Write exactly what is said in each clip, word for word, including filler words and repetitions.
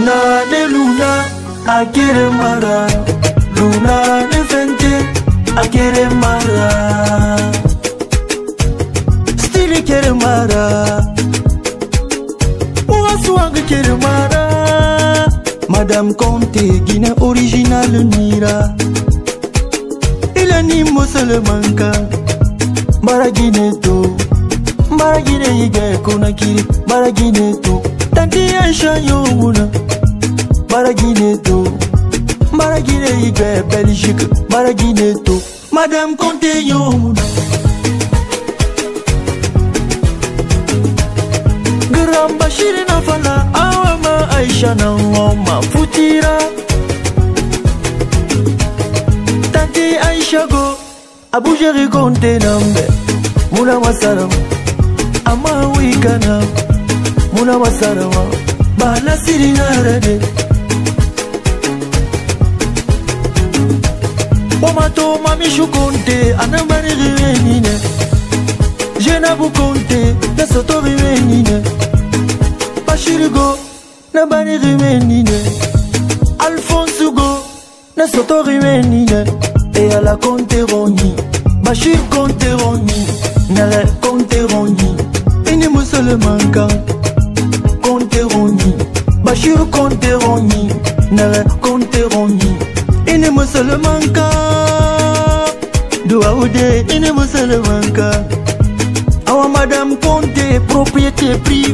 Luna de Luna, akere mara. Luna de Fente, akere mara. Stili kere mara. Ouasouang kere mara. Madame Conte, Guinée originale Nira. Il anime seulement quand Baragineto, Baragine Yiga Konakiri, Baragineto, Tanti Aisha Yomuna, Baragineto, Baragine Yiga Belgique, Baragineto, Madame Conte Yomuna. Grand Bachir Nafala, Awama Aisha Nawama Futira, Tanti Aisha Go. Abujeri Conte nambe Muna Masarama Ama wikana Muna Masarama Bala siri narade Wamato mamishu Conte Anambari rivenine Jenabu Conte Nasoto rivenine Bashirigo Nambari rivenine Alphonse Go Nasoto rivenine Et à la Conteroni, Bachir Conteroni, Nala Conteroni, Inimo seulement quand Conteroni, Bachir Conteroni, Nala Conteroni, Inimo seulement quand Douaoudé, Inimo seulement quand Awa Madame Conte, propriété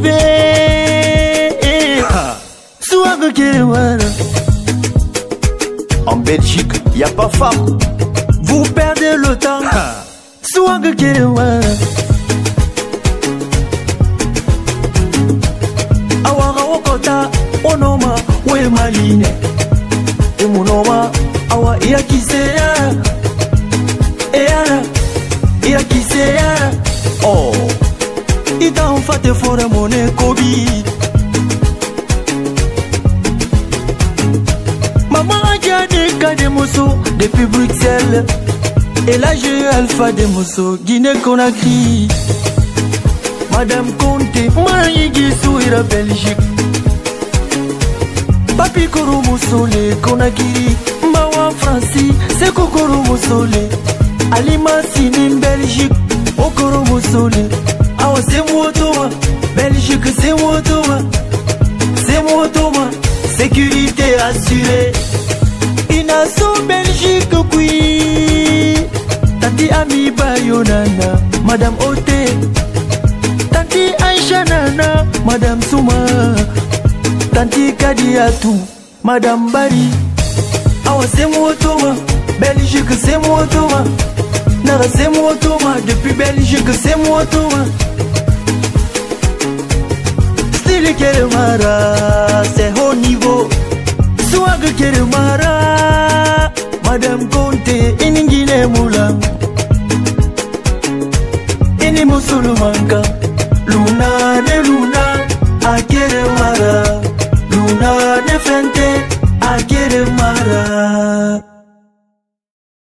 privée. Souaga Kerewara. En Belgique, y a pas femme. Vous perdez le temps. Swag Kerewa. Awara Wakota, Onoma, We Maline. Emunoma, Awa Iakisea. Eara, Iakisea. Oh, Ita en fait for a monnaie Kobi. Maman a gagné des mousseaux depuis Bruxelles. Et là j'ai eu Alpha des mousseaux, Guinée-Conakry. Madame Conte, Maïgi Souira Belgique. Papi Koro Moussole, Conakry. Mawa Francis, c'est Kokoro Moussole. Alima Sinin Belgique, Okoro Moussole. Awa c'est moi toi, Belgique c'est moi toi. C'est moi toi, sécurité assurée. Inaso Belgique oui. Tanti Ami Bayonana, Madame Ote. Tanti Aisha Nana, Madame Souma. Tanti Kadiatou, Madame Bari. Awa c'est moi Thomas, Belgique c'est moi Thomas. Nara c'est moi Thomas, depuis Belgique c'est moi Thomas. Style Keremara, c'est haut niveau. Swag Keremara, Madame Conte, Iningine Moulang. Inimo Sulumanka, Luna de Luna, Akere Mara. Luna de Fente, Akere Mara.